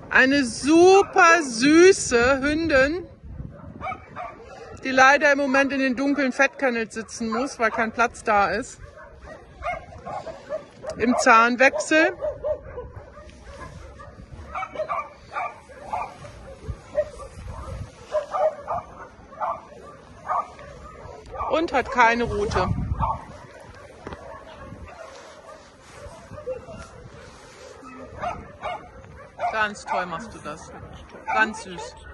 Eine super süße Hündin, die leider im Moment in den dunklen Fettkennels sitzen muss, weil kein Platz da ist. Im Zahnwechsel. Und hat keine Rute. Ganz toll machst du das. Ganz süß.